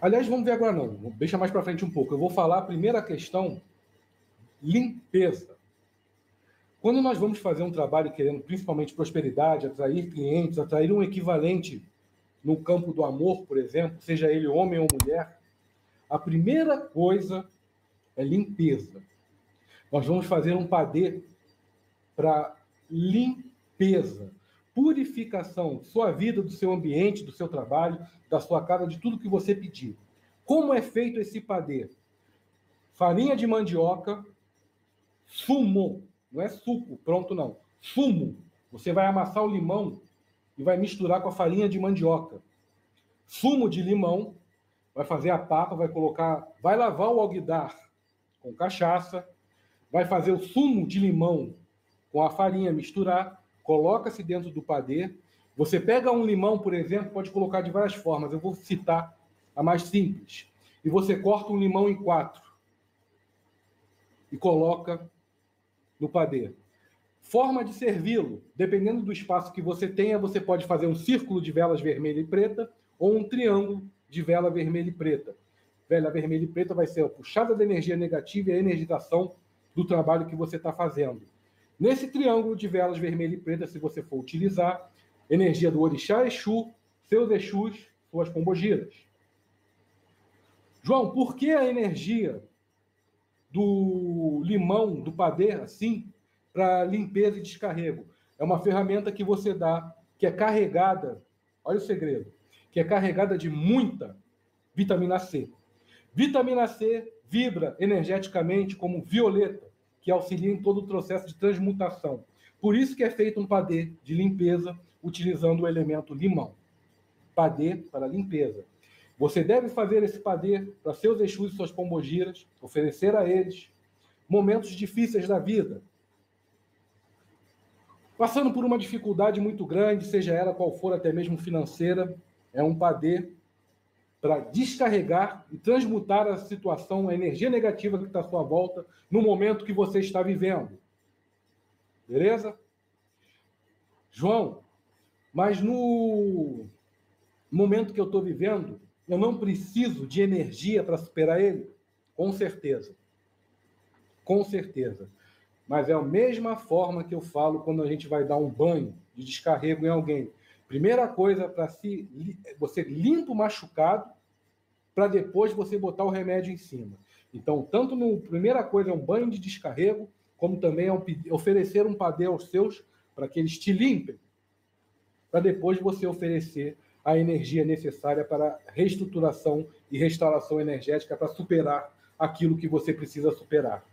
Aliás, vamos ver agora não. Deixa mais para frente um pouco. Eu vou falar a primeira questão, limpeza. Quando nós vamos fazer um trabalho querendo principalmente prosperidade, atrair clientes, atrair um equivalente no campo do amor, por exemplo, seja ele homem ou mulher, a primeira coisa é limpeza. Nós vamos fazer um padê para limpeza, purificação de sua vida, do seu ambiente, do seu trabalho, da sua casa, de tudo que você pedir. Como é feito esse padê? Farinha de mandioca, sumo, não é suco, pronto não, sumo. Você vai amassar o limão e vai misturar com a farinha de mandioca. Sumo de limão, vai fazer a papa, vai lavar o alguidar com cachaça, vai fazer o sumo de limão com a farinha, misturar, coloca-se dentro do padê. Você pega um limão, por exemplo, pode colocar de várias formas, eu vou citar a mais simples. E você corta um limão em 4 e coloca no padê. Forma de servi-lo, dependendo do espaço que você tenha, você pode fazer um círculo de velas vermelha e preta ou um triângulo de vela vermelha e preta. Vela vermelha e preta vai ser a puxada da energia negativa e a energização do trabalho que você está fazendo. Nesse triângulo de velas vermelha e preta, se você for utilizar, energia do orixá Exu, seus Exus, suas pombogiras. João, por que a energia do limão, do padê, assim, para limpeza e descarrego? É uma ferramenta que você dá, que é carregada, olha o segredo, que é carregada de muita vitamina C. Vitamina C vibra energeticamente como violeta, que auxilia em todo o processo de transmutação. Por isso que é feito um padê de limpeza utilizando o elemento limão. Padê para limpeza. Você deve fazer esse padê para seus Exus e suas pombogiras, oferecer a eles momentos difíceis da vida. Passando por uma dificuldade muito grande, seja ela qual for, até mesmo financeira, é um padê para descarregar e transmutar a situação, a energia negativa que está à sua volta, no momento que você está vivendo. Beleza? João, mas no momento que eu estou vivendo, eu não preciso de energia para superar ele? Com certeza. Com certeza. Mas é a mesma forma que eu falo quando a gente vai dar um banho de descarrego em alguém. Primeira coisa, você limpa o machucado, para depois você botar o remédio em cima. Então, tanto primeira coisa é um banho de descarrego, como também é oferecer um padê aos seus, para que eles te limpem, para depois você oferecer a energia necessária para reestruturação e restauração energética para superar aquilo que você precisa superar.